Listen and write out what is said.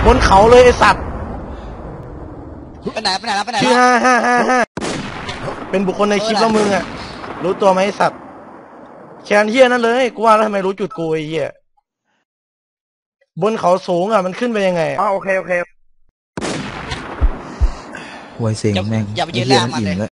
บนเขาเลยไอสัตว์ไปไหนแล้วชื่อ555เป็นบุคคลในคลิปแล้วมึงอะรู้ตัวไหมไอสัตว์แคนเฮียนั่นเลยกูว่าแล้วทำไมรู้จุดกูไอ้เหี้ยบนเขาสูงอะมันขึ้นไปยังไงโอเคหวยเสียงแม่งอย่าไปยืนแรงมันเลย